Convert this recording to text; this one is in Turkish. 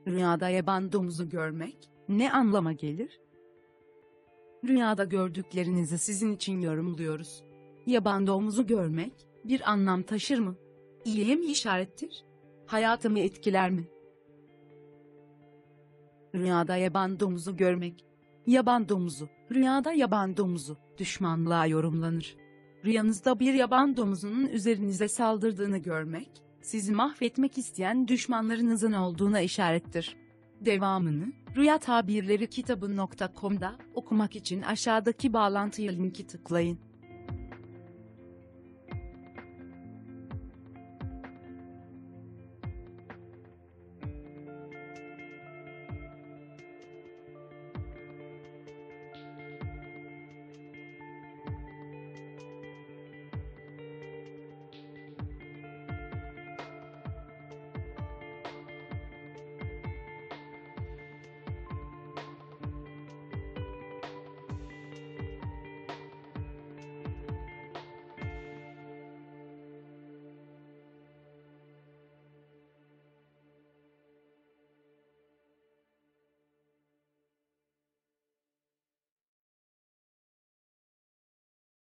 Rüyada yaban domuzu görmek ne anlama gelir? Rüyada gördüklerinizi sizin için yorumluyoruz. Yaban domuzu görmek bir anlam taşır mı? İyiye mi işarettir? Hayatımı etkiler mi? Rüyada yaban domuzu görmek. Yaban domuzu, rüyada yaban domuzu, düşmanlığa yorumlanır. Rüyanızda bir yaban domuzunun üzerinize saldırdığını görmek, sizi mahvetmek isteyen düşmanlarınızın olduğuna işarettir. Devamını, rüyatabirleri kitabı.com'da okumak için aşağıdaki bağlantıya linki tıklayın.